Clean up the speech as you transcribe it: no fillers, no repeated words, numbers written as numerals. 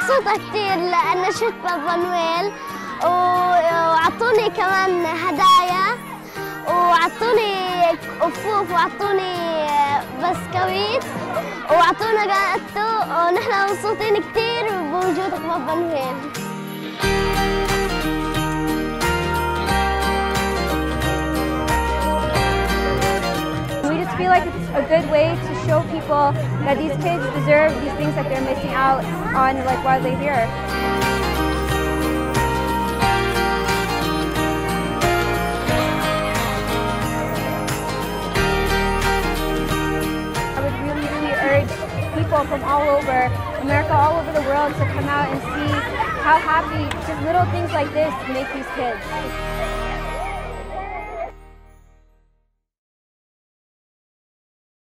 مبسوطة كتير لأن شفت بابا نويل وعطوني كمان هدايا وعطوني أفوف وعطوني بسكويت وعطونا جاتو ونحن مبسوطين كتير بوجودك بابا نويل. I feel like it's a good way to show people that these kids deserve these things that they're missing out on, like while they're here. I would really urge people from all over America, all over the world to come out and see how happy just little things like this make these kids.